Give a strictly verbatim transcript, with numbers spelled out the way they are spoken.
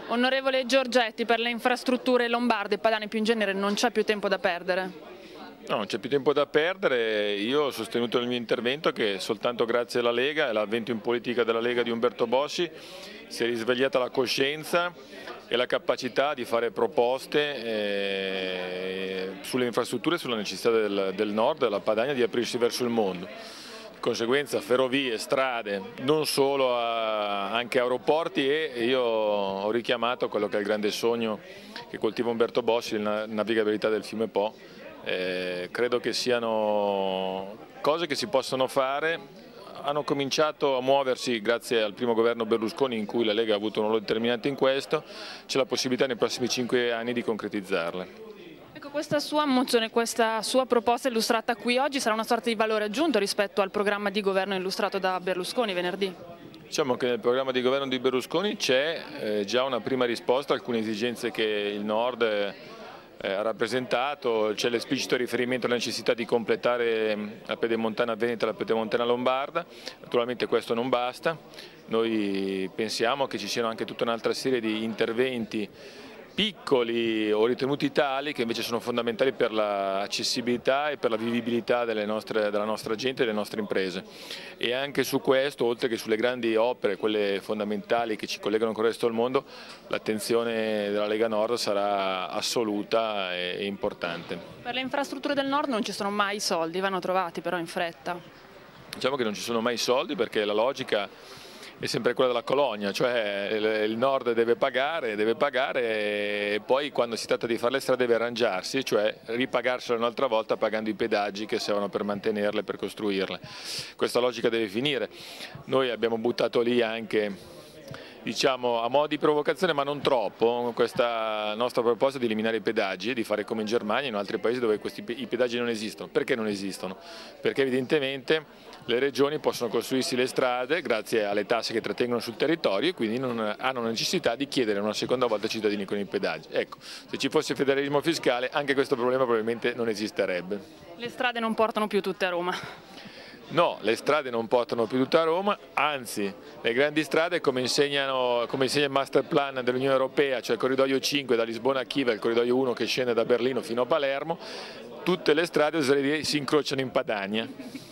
Onorevole Giorgetti, per le infrastrutture lombarde e padane più in genere non c'è più tempo da perdere? No, non c'è più tempo da perdere. Io ho sostenuto nel mio intervento che soltanto grazie alla Lega e all'avvento in politica della Lega di Umberto Bossi si è risvegliata la coscienza e la capacità di fare proposte eh, sulle infrastrutture e sulla necessità del, del nord, della Padania, di aprirsi verso il mondo. Di conseguenza ferrovie, strade, non solo, a, anche aeroporti, e io ho richiamato quello che è il grande sogno che coltiva Umberto Bossi, la navigabilità del fiume Po. Eh, credo che siano cose che si possono fare. Hanno cominciato a muoversi grazie al primo governo Berlusconi, in cui la Lega ha avuto un ruolo determinante in questo. C'è la possibilità nei prossimi cinque anni di concretizzarle. Ecco, questa sua mozione, questa sua proposta illustrata qui oggi sarà una sorta di valore aggiunto rispetto al programma di governo illustrato da Berlusconi venerdì? Diciamo che nel programma di governo di Berlusconi c'è eh, già una prima risposta a alcune esigenze che il Nord eh, ha rappresentato. C'è l'esplicito riferimento alla necessità di completare la pedemontana veneta e la pedemontana lombarda. Naturalmente questo non basta, noi pensiamo che ci siano anche tutta un'altra serie di interventi piccoli o ritenuti tali che invece sono fondamentali per l'accessibilità e per la vivibilità delle nostre, della nostra gente e delle nostre imprese. E anche su questo, oltre che sulle grandi opere, quelle fondamentali che ci collegano con il resto del mondo, l'attenzione della Lega Nord sarà assoluta e importante. Per le infrastrutture del Nord non ci sono mai soldi, vanno trovati però in fretta. Diciamo che non ci sono mai soldi perché la logica è sempre quella della colonia, cioè il Nord deve pagare, deve pagare e poi quando si tratta di fare le strade deve arrangiarsi, cioè ripagarsela un'altra volta pagando i pedaggi che servono per mantenerle, per costruirle. Questa logica deve finire. Noi abbiamo buttato lì anche, diciamo, a mo' di provocazione, ma non troppo, questa nostra proposta di eliminare i pedaggi, di fare come in Germania e in altri paesi dove questi, i pedaggi non esistono. Perché non esistono? Perché evidentemente le regioni possono costruirsi le strade grazie alle tasse che trattengono sul territorio e quindi non hanno necessità di chiedere una seconda volta ai cittadini con i pedaggi. Ecco, se ci fosse federalismo fiscale anche questo problema probabilmente non esisterebbe. Le strade non portano più tutte a Roma? No, le strade non portano più tutte a Roma, anzi le grandi strade, come, insegnano, come insegna il master plan dell'Unione Europea, cioè il corridoio cinque da Lisbona a Kiev e il corridoio uno che scende da Berlino fino a Palermo, tutte le strade, oserei dire, si incrociano in Padania.